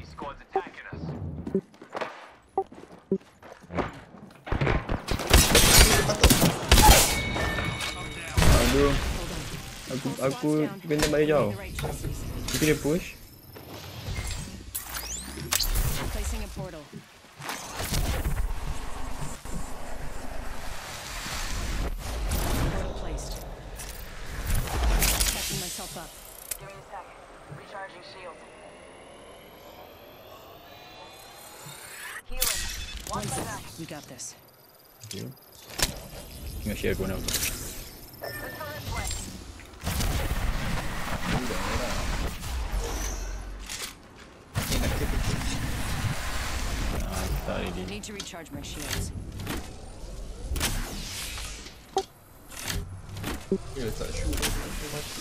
Aduh. Aku benda balik jauh. Mungkin dia push. Placing a portal. Portal placed. Catching myself up. Give me a sec. Recharging shield. Healing. One sec. We got this. Okay. Tengah share guna aku. Let's go this way. Tak ready. Need to recharge my shields. Dia tak shoot aku mati.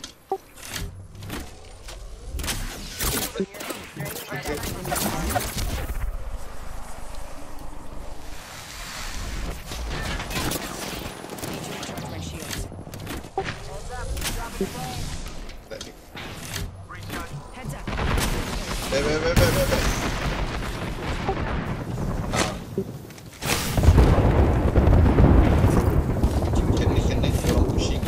Need to recharge my shields. Heads up. Dropping the ball. Tak ada. Heads up. Baik. Kena orang pushing.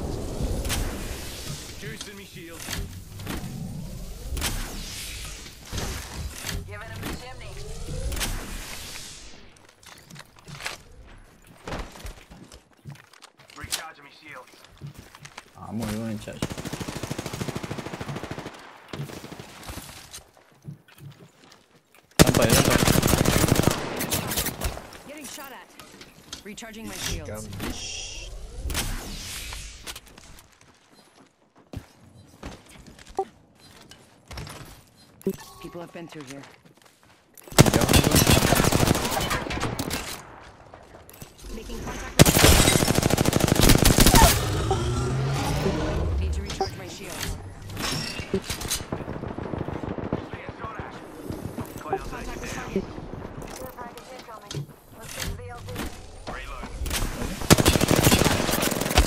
Giving him the chimney. Ammo you want to charge. Sampai. Getting shot at. Recharging my shields. Gambish. People have been through here. Making contact with. Need to recharge my shields. Contact with target. Care package incoming. Let's get to the LZ.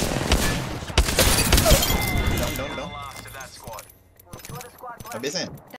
Down. Two of the squad left. Habis kan?